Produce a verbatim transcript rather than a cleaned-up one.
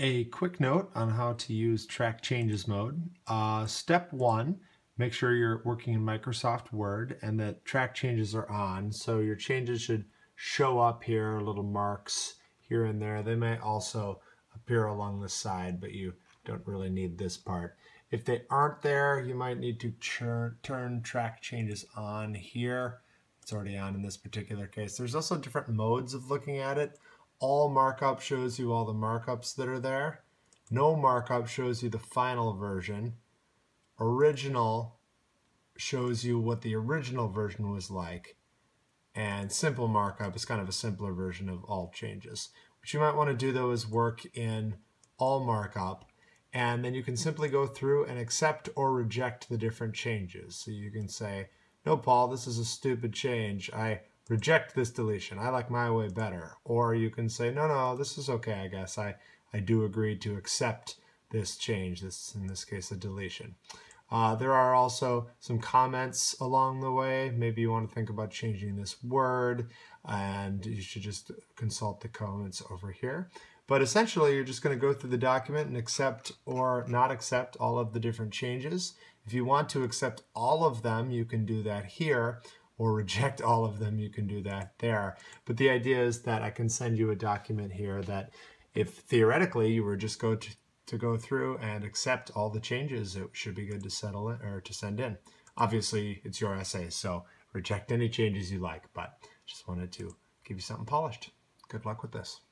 A quick note on how to use track changes mode. Uh, step one, make sure you're working in Microsoft Word and that track changes are on. So your changes should show up here, little marks here and there. They may also appear along the side, but you don't really need this part. If they aren't there, you might need to turn track changes on here. It's already on in this particular case. There's also different modes of looking at it. All markup shows you all the markups that are there. No markup shows you the final version. Original shows you what the original version was like. And simple markup is kind of a simpler version of all changes. What you might want to do though is work in all markup, and then you can simply go through and accept or reject the different changes. So you can say, no, Paul, this is a stupid change. I reject this deletion. I like my way better. Or you can say, no, no, this is okay, I guess. I, I do agree to accept this change, this in this case, a deletion. Uh, there are also some comments along the way. Maybe you want to think about changing this word, and you should just consult the comments over here. But essentially, you're just going to go through the document and accept or not accept all of the different changes. If you want to accept all of them, you can do that here, or reject all of them, you can do that there. But the idea is that I can send you a document here that if theoretically you were just go to, to go through and accept all the changes, it should be good to settle it or to send in. Obviously, it's your essay, so reject any changes you like, but just wanted to give you something polished. Good luck with this.